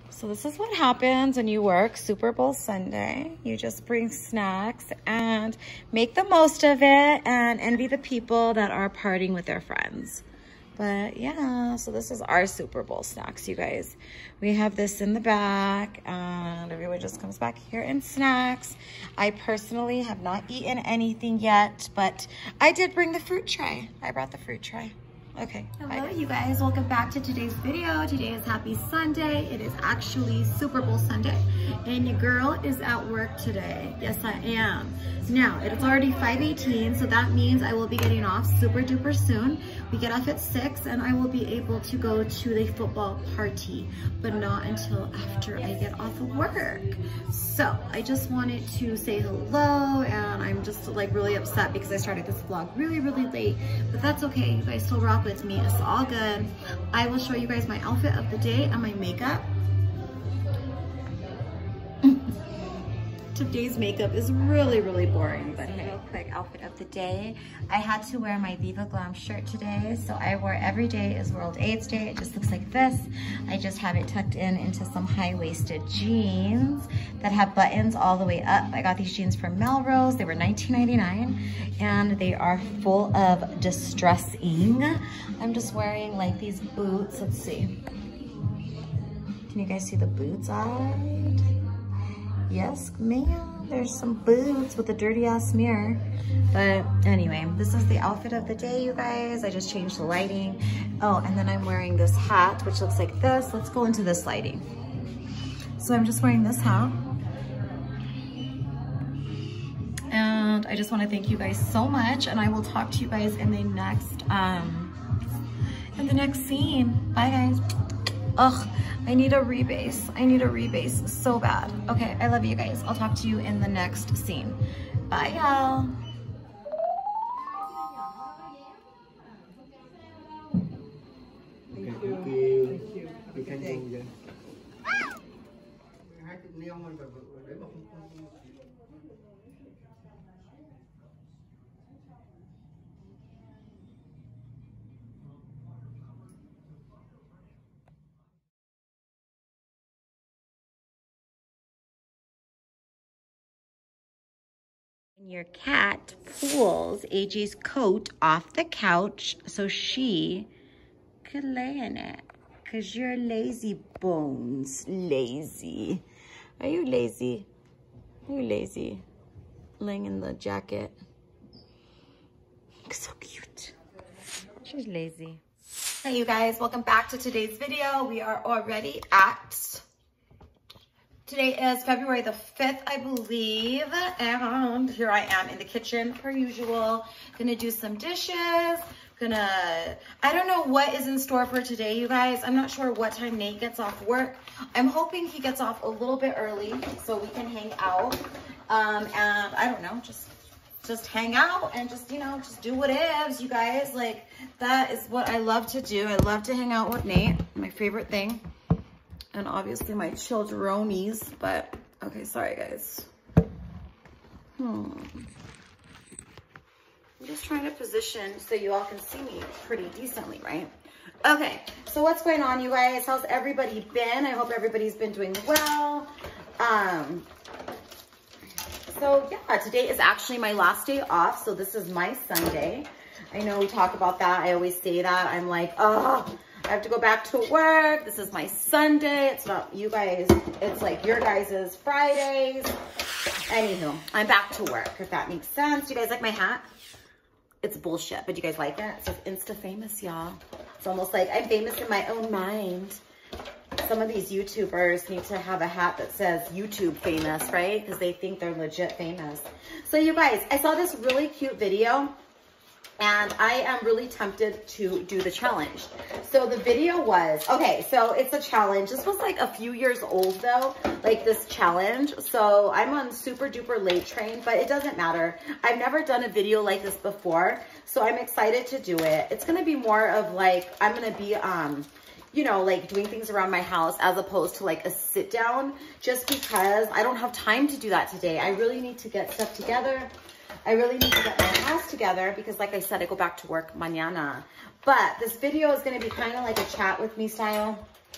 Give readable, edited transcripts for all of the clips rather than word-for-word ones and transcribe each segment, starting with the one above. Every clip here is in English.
So this is what happens when you work Super Bowl Sunday. You just bring snacks and make the most of it and envy the people that are partying with their friends. But yeah, so this is our Super Bowl snacks, you guys. We have this in the back and everyone just comes back here and snacks. I personally have not eaten anything yet, but I did bring the fruit tray. I brought the fruit tray. Okay. Hello, you guys. Welcome back to today's video. Today is Happy Sunday. It is actually Super Bowl Sunday, and your girl is at work today. Yes, I am. Now, it's already 5:18, so that means I will be getting off super duper soon. We get off at 6, and I will be able to go to the football party, but not until after I get off of work. So, I just wanted to say hello, and I'm just like really upset because I started this vlog really late, but that's okay. You guys still rock with me. It's all good. I will show you guys my outfit of the day and my makeup. Today's makeup is really boring, but hey. Real quick outfit of the day. I had to wear my Viva Glam shirt today, so I wore every day is World AIDS Day. It just looks like this. I just have it tucked in into some high-waisted jeans that have buttons all the way up. I got these jeans from Melrose. They were $19.99, and they are full of distressing. I'm just wearing like these boots. Let's see. Can you guys see the boots on? Yes, ma'am. There's some boots with a dirty ass mirror. But anyway, this is the outfit of the day, you guys. I just changed the lighting. Oh, and then I'm wearing this hat, which looks like this. Let's go into this lighting. So I'm just wearing this hat. And I just want to thank you guys so much. And I will talk to you guys in the next scene. Bye, guys. Ugh, I need a rebase. I need a rebase so bad. Okay, I love you guys. I'll talk to you in the next scene. Bye, y'all. Thank you. Thank you. Your cat pulls AJ's coat off the couch so she could lay in it. Cause you're lazy bones. Lazy. Are you lazy? Are you lazy? Laying in the jacket. So cute. She's lazy. Hey you guys, welcome back to today's video. We are already at, today is February the 5th, I believe. And here I am in the kitchen per usual. Gonna do some dishes. I don't know what is in store for today, you guys. I'm not sure what time Nate gets off work. I'm hoping he gets off a little bit early so we can hang out. And I don't know, just hang out and just, you know, just do whatevs, you guys. Like, that is what I love to do. I love to hang out with Nate, my favorite thing. And obviously my childronies, but okay, sorry guys. I'm just trying to position so you all can see me pretty decently, right? Okay, so what's going on, you guys? How's everybody been? I hope everybody's been doing well. So yeah, today is actually my last day off, so this is my Sunday. I know we talk about that. I always say that. I'm like, oh, I have to go back to work. This is my Sunday. It's not you guys. It's like your guys' Fridays. Anywho, I'm back to work, if that makes sense. Do you guys like my hat? It's bullshit, but do you guys like it? It says Insta famous, y'all. It's almost like I'm famous in my own mind. Some of these YouTubers need to have a hat that says YouTube famous, right? Because they think they're legit famous. So you guys, I saw this really cute video and I am really tempted to do the challenge. So the video was, okay, so it's a challenge. This was like a few years old though, like this challenge. So I'm on super duper late train, but it doesn't matter. I've never done a video like this before, so I'm excited to do it. It's gonna be more of like, I'm gonna be, you know, like doing things around my house as opposed to like a sit down, just because I don't have time to do that today. I really need to get stuff together. I really need to get my house together because like I said, I go back to work mañana. But this video is going to be kind of like a chat with me style.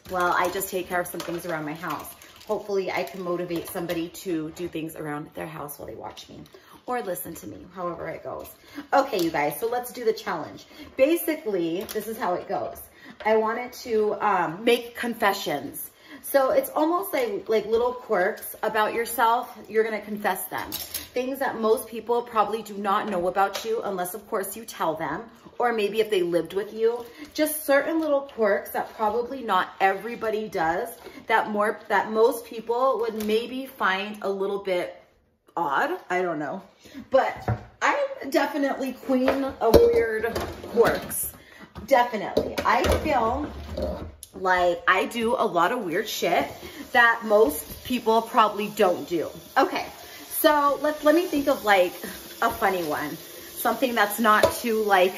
well, I just take care of some things around my house. Hopefully I can motivate somebody to do things around their house while they watch me or listen to me, however it goes. Okay, you guys, so let's do the challenge. Basically, this is how it goes. I wanted to make confessions. So it's almost like little quirks about yourself. You're gonna confess them. Things that most people probably do not know about you unless of course you tell them, or maybe if they lived with you. Just certain little quirks that probably not everybody does, that most people would maybe find a little bit odd. I don't know. But I'm definitely queen of weird quirks. Definitely. I feel like I do a lot of weird shit that most people probably don't do. Okay, so let me think of like a funny one. Something that's not too like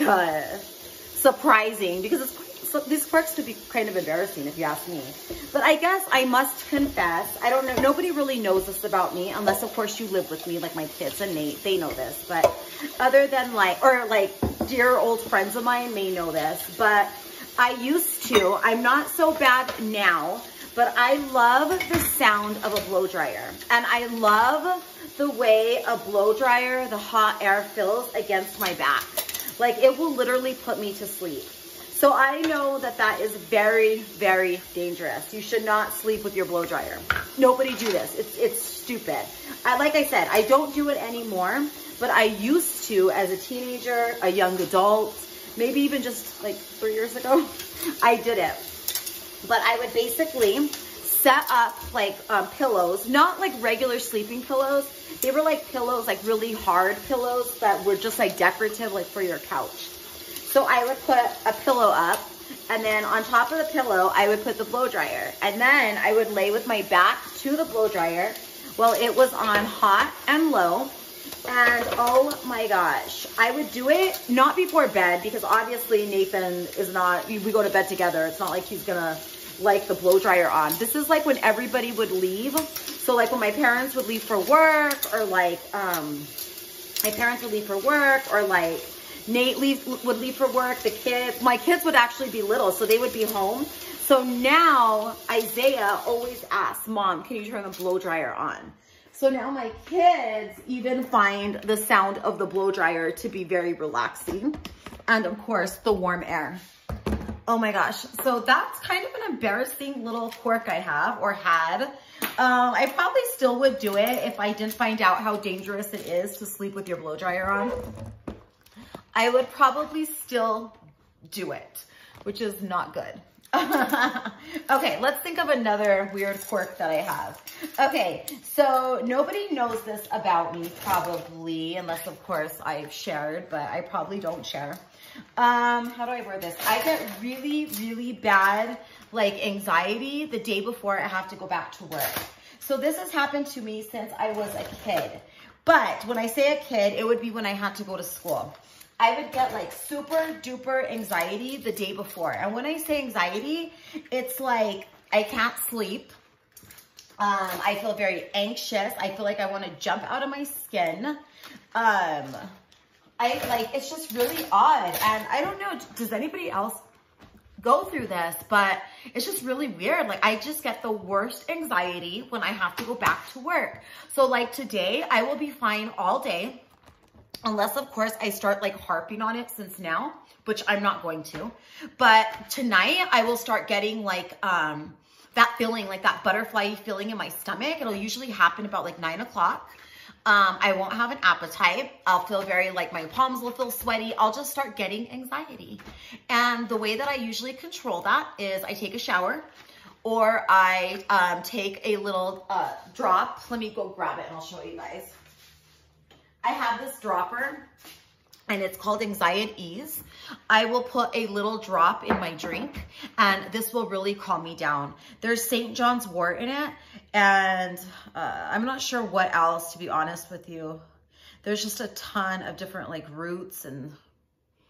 surprising, because these quirks could be kind of embarrassing if you ask me. But I guess I must confess, I don't know, nobody really knows this about me unless of course you live with me, like my kids and Nate, they know this. But other than like dear old friends of mine may know this, but I used to, I'm not so bad now, but I love the sound of a blow dryer. And I love the way a blow dryer, the hot air fills against my back. Like it will literally put me to sleep. So I know that that is very, very dangerous. You should not sleep with your blow dryer. Nobody do this. It's stupid. Like I said, I don't do it anymore, but I used to as a teenager, a young adult, maybe even just like 3 years ago, I did it. But I would basically set up like pillows, not like regular sleeping pillows. They were like pillows, like really hard pillows that were just like decorative, like for your couch. So I would put a pillow up, and then on top of the pillow, I would put the blow dryer. And then I would lay with my back to the blow dryer while it was on hot and low. And oh my gosh, I would do it not before bed, because obviously Nathan is not, we go to bed together. It's not like he's gonna like the blow dryer on. This is like when everybody would leave. So like when my parents would leave for work, or like my parents would leave for work, or like Nate would leave for work, my kids would actually be little, so they would be home. So now Isaiah always asks, Mom, can you turn the blow dryer on? So now my kids even find the sound of the blow dryer to be very relaxing. And of course, the warm air. Oh my gosh. So that's kind of an embarrassing little quirk I have, or had. I probably still would do it if I didn't find out how dangerous it is to sleep with your blow dryer on. I would probably still do it, which is not good. Okay, let's think of another weird quirk that I have. Okay, so nobody knows this about me probably, unless of course I've shared, but I probably don't share. How do I word this? I get really, really bad like anxiety the day before I have to go back to work. So this has happened to me since I was a kid. But when I say a kid, it would be when I had to go to school. I would get like super duper anxiety the day before. And when I say anxiety, it's like I can't sleep. I feel very anxious. I feel like I want to jump out of my skin. It's just really odd. And I don't know, does anybody else go through this? But it's just really weird. Like I just get the worst anxiety when I have to go back to work. So like today, I will be fine all day. Unless, of course, I start like harping on it since now, which I'm not going to. But tonight, I will start getting like that feeling, like that butterfly feeling in my stomach. It'll usually happen about like 9 o'clock. I won't have an appetite. I'll feel very like my palms will feel sweaty. I'll just start getting anxiety. And the way that I usually control that is I take a shower, or I take a little drop. Let me go grab it and I'll show you guys. I have this dropper, and it's called Anxiety Ease. I will put a little drop in my drink, and this will really calm me down. There's St. John's wort in it, and I'm not sure what else, to be honest with you. There's just a ton of different like roots and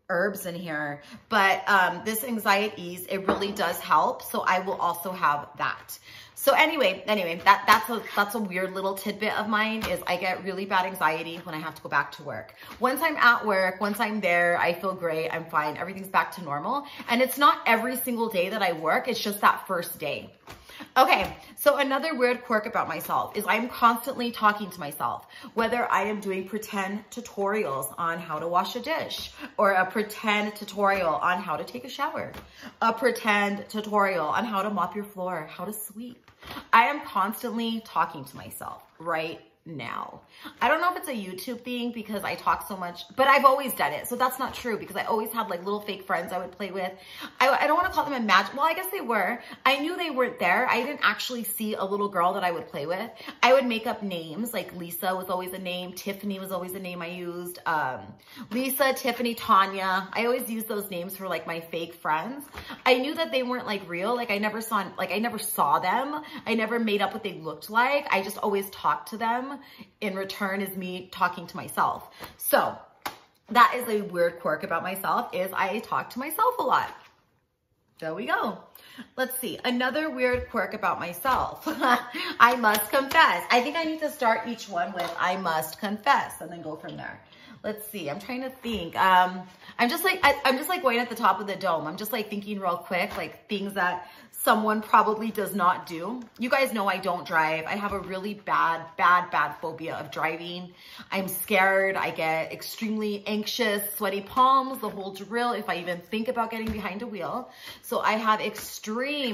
herbs in here, but this anxiety ease, it really does help. So I will also have that. So anyway, that's a weird little tidbit of mine is I get really bad anxiety when I have to go back to work. Once I'm at work, once I'm there, I feel great. I'm fine. Everything's back to normal. And it's not every single day that I work. It's just that first day. Okay, so another weird quirk about myself is I'm constantly talking to myself, whether I am doing pretend tutorials on how to wash a dish, or a pretend tutorial on how to take a shower, a pretend tutorial on how to mop your floor, how to sweep. I am constantly talking to myself right now. I don't know if it's a YouTube thing because I talk so much, but I've always done it. So that's not true because I always had like little fake friends I would play with. I don't want to call them imaginary. Well, I guess they were. I knew they weren't there. I didn't actually see a little girl that I would play with. I would make up names. Like Lisa was always a name. Tiffany was always a name I used. Lisa, Tiffany, Tanya. I always used those names for like my fake friends. I knew that they weren't like real. Like I never saw them. I never made up what they looked like. I just always talked to them. In return is me talking to myself. So that is a weird quirk about myself is I talk to myself a lot. There we go. Let's see. Another weird quirk about myself. I must confess. I think I need to start each one with I must confess and then go from there. Let's see. I'm trying to think. I'm just like going at the top of the dome. I'm just like thinking real quick, like things that someone probably does not do. You guys know I don't drive. I have a really bad phobia of driving. I'm scared. I get extremely anxious, sweaty palms, the whole drill if I even think about getting behind a wheel. So I have extreme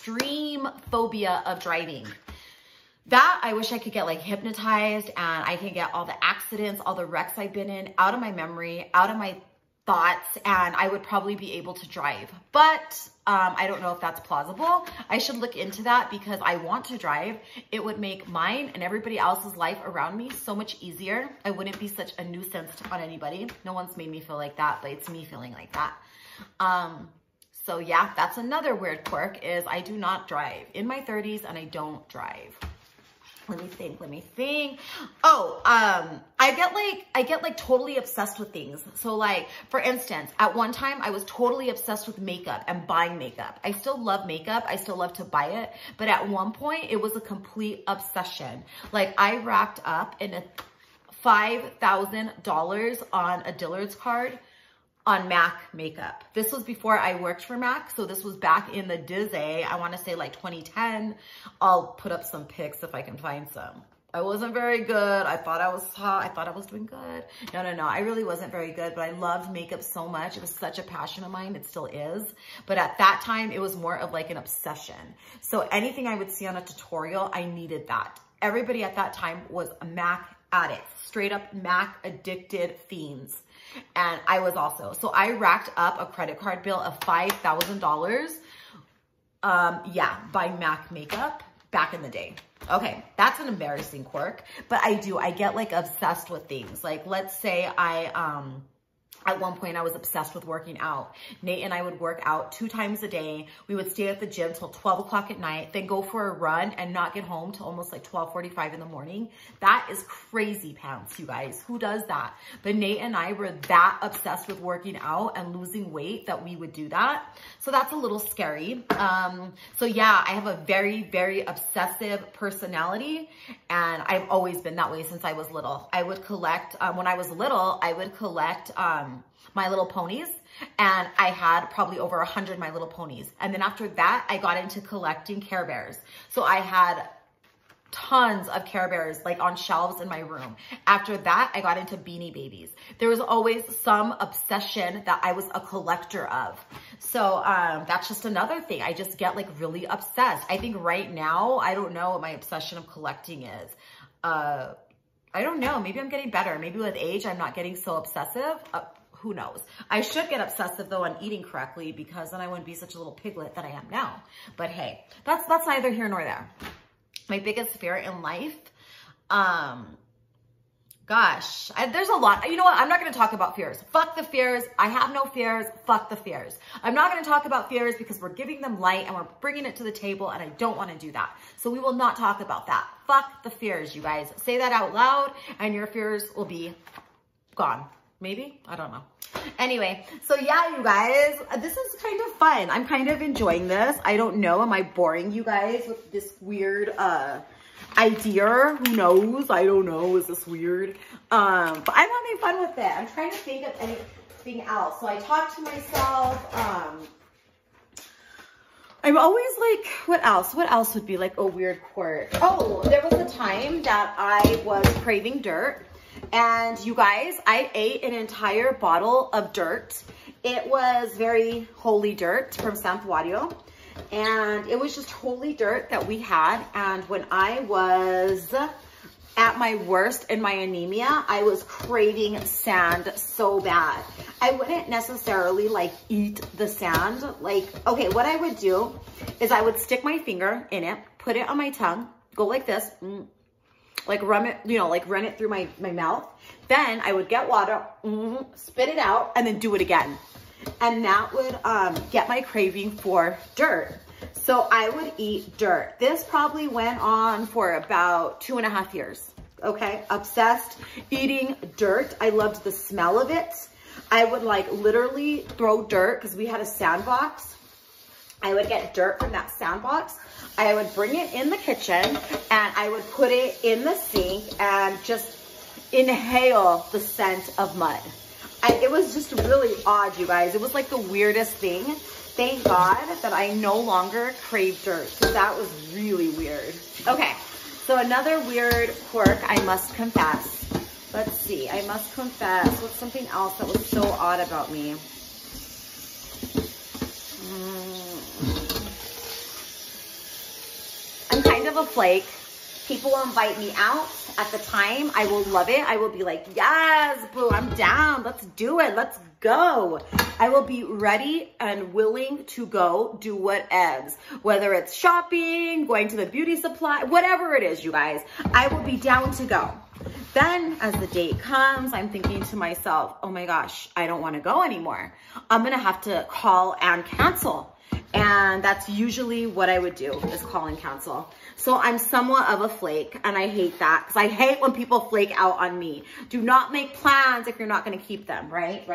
phobia of driving. That I wish I could get like hypnotized and I can get all the accidents, all the wrecks I've been in out of my memory, out of my thoughts, and I would probably be able to drive. But I don't know if that's plausible. I should look into that because I want to drive. It would make mine and everybody else's life around me so much easier. I wouldn't be such a nuisance on anybody. No one's made me feel like that, but it's me feeling like that. So yeah, that's another weird quirk is I do not drive. In my 30s and I don't drive. Let me think. Oh, I get like totally obsessed with things. So like, for instance, at one time I was totally obsessed with makeup and buying makeup. I still love makeup. I still love to buy it. But at one point it was a complete obsession. Like I racked up in $5,000 on a Dillard's card on MAC makeup. This was before I worked for MAC. So this was back in the Disney, I want to say like 2010. I'll put up some pics if I can find some. I wasn't very good. I thought I was hot. I thought I was doing good. No. I really wasn't very good, but I loved makeup so much. It was such a passion of mine. It still is. But at that time, it was more of like an obsession. So anything I would see on a tutorial, I needed that. Everybody at that time was a MAC addict, straight up MAC addicted fiends. And I was also. So I racked up a credit card bill of $5,000. Yeah, buying MAC makeup back in the day. Okay, that's an embarrassing quirk, but I get like obsessed with things. Like let's say at one point I was obsessed with working out. Nate and I would work out 2 times a day. We would stay at the gym till 12 o'clock at night, then go for a run and not get home till almost like 12:45 in the morning. That is crazy pants, you guys. Who does that? But Nate and I were that obsessed with working out and losing weight that we would do that. So that's a little scary. So yeah, I have a very obsessive personality and I've always been that way since I was little. I would collect, when I was little, I would collect, My Little Ponies, and I had probably over 100 My Little Ponies. And then after that, I got into collecting Care Bears. So I had tons of Care Bears like on shelves in my room. After that, I got into Beanie Babies. There was always some obsession that I was a collector of. So that's just another thing. I just get like really obsessed. I think right now, I don't know what my obsession of collecting is. I don't know. Maybe I'm getting better. Maybe with age, I'm not getting so obsessive. Who knows? I should get obsessive though on eating correctly because then I wouldn't be such a little piglet that I am now. But hey, that's neither here nor there. My biggest fear in life, gosh, there's a lot. You know what? I'm not going to talk about fears. Fuck the fears. I have no fears. Fuck the fears. I'm not going to talk about fears because we're giving them light and we're bringing it to the table and I don't want to do that. So we will not talk about that. Fuck the fears, you guys. Say that out loud and your fears will be gone. Maybe? I don't know. Anyway, so yeah, you guys, this is kind of fun. I'm kind of enjoying this. I don't know. Am I boring you guys with this weird idea? Who knows? I don't know. Is this weird? But I'm having fun with it. I'm trying to think of anything else. So I talk to myself. I'm always like, what else? What else would be like a weird quirk? Oh, there was a time that I was craving dirt. And you guys, I ate an entire bottle of dirt. It was very holy dirt from Santuario. And it was just holy dirt that we had. And when I was at my worst in my anemia, I was craving sand so bad. I wouldn't necessarily like eat the sand. Like, okay, what I would do is I would stick my finger in it, put it on my tongue, go like this, like run it, you know, like run it through my mouth. Then I would get water, spit it out, and then do it again. And that would get my craving for dirt. So I would eat dirt. This probably went on for about 2.5 years. Okay, obsessed eating dirt. I loved the smell of it. I would like literally throw dirt because we had a sandbox. I would get dirt from that sandbox. I would bring it in the kitchen and I would put it in the sink and just inhale the scent of mud. It was just really odd, you guys. It was like the weirdest thing. Thank God that I no longer crave dirt because that was really weird. Okay, so another weird quirk I must confess. Let's see, I must confess. What's something else that was so odd about me? I'm kind of a flake. People invite me out at the time. I will love it. I will be like, yes, boo, I'm down. Let's do it. Let's go. I will be ready and willing to go do whatevs. Whether it's shopping, going to the beauty supply, whatever it is, you guys, I will be down to go. Then as the date comes, I'm thinking to myself, oh my gosh, I don't want to go anymore. I'm going to have to call and cancel. And that's usually what I would do, is call and cancel. So I'm somewhat of a flake, and I hate that because I hate when people flake out on me. Do not make plans if you're not going to keep them, right?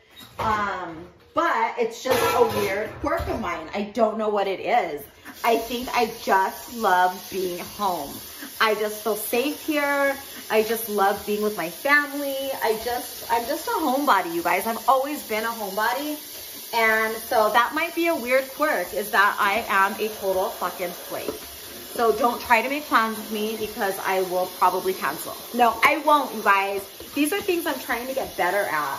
But it's just a weird quirk of mine. I don't know what it is. I think I just love being home. I just feel safe here. I just love being with my family. I'm just a homebody, you guys. I've always been a homebody. And so that might be a weird quirk, is that I am a total fucking flake. So don't try to make plans with me because I will probably cancel. No, I won't, you guys. These are things I'm trying to get better at.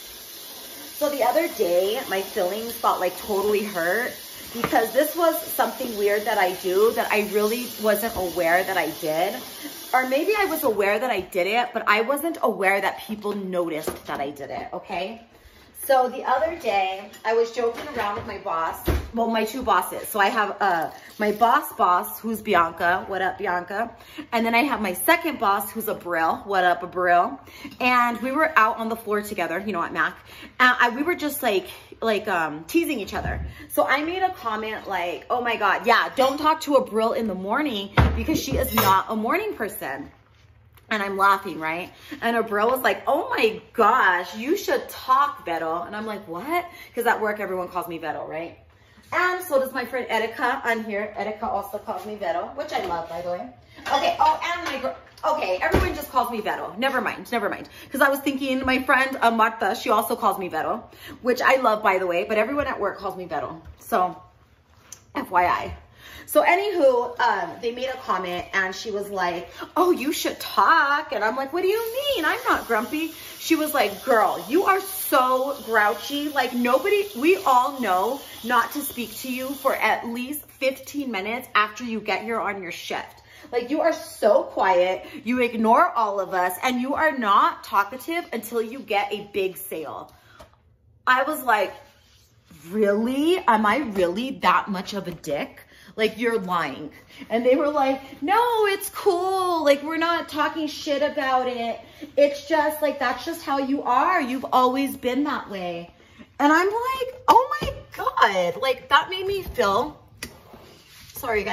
So the other day, my feelings felt like totally hurt because this was something weird that I do that I really wasn't aware that I did. Or maybe I was aware that I did it, but I wasn't aware that people noticed that I did it, okay? So the other day, I was joking around with my boss, well, my two bosses. So I have my boss, who's Bianca. What up, Bianca? And then I have my second boss, who's Abril. What up, Abril? And we were out on the floor together, you know, at Mac. And we were just like teasing each other. So I made a comment like, oh my God, yeah, don't talk to Abril in the morning because she is not a morning person. And I'm laughing, right? And Abril was like, oh my gosh, you should talk, Vero. And I'm like, what? Because at work, everyone calls me Vero, right? And so does my friend Erika on here. Erika also calls me Vero, which I love, by the way. Okay, oh, and okay, everyone just calls me Vero. Never mind. Because I was thinking my friend Marta, she also calls me Vero, which I love, by the way. But everyone at work calls me Vero. So, FYI. So anywho, they made a comment and she was like, oh, you should talk. And I'm like, what do you mean? I'm not grumpy. She was like, girl, you are so grouchy. Like we all know not to speak to you for at least 15 minutes after you get here on your shift. Like you are so quiet. You ignore all of us and you are not talkative until you get a big sale. I was like, really? Am I really that much of a dick? Like, you're lying. And they were like, no, it's cool. Like, we're not talking shit about it. It's just like, that's just how you are. You've always been that way. And I'm like, oh my God. Like, that made me feel, sorry guys,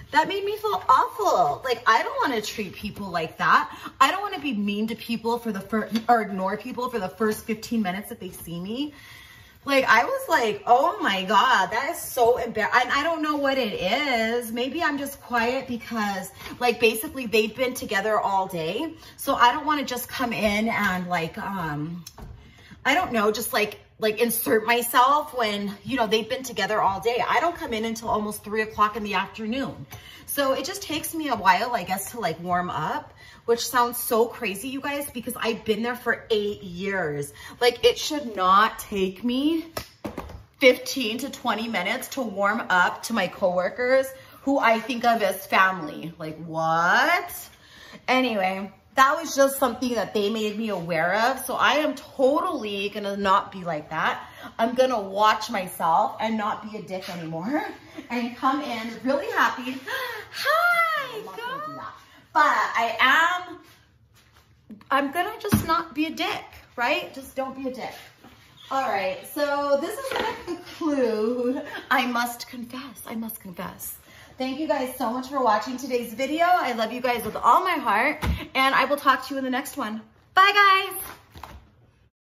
That made me feel awful. Like, I don't want to treat people like that. I don't want to be mean to people for the first, or ignore people for the first 15 minutes that they see me. Like, I was like, oh my God, that is so embarrassing. I don't know what it is. Maybe I'm just quiet because, like, basically they've been together all day. So I don't want to just come in and like, I don't know, just like insert myself when, you know, they've been together all day. I don't come in until almost 3 o'clock in the afternoon. So it just takes me a while, I guess, to like warm up, which sounds so crazy, you guys, because I've been there for 8 years. Like, it should not take me 15 to 20 minutes to warm up to my coworkers who I think of as family. Like, what? Anyway, that was just something that they made me aware of. So I am totally gonna not be like that. I'm gonna watch myself and not be a dick anymore and come in really happy. Hi, girl. But I'm gonna just not be a dick, right? Just don't be a dick. All right, so this is gonna conclude, I must confess. Thank you guys so much for watching today's video. I love you guys with all my heart, and I will talk to you in the next one. Bye, guys.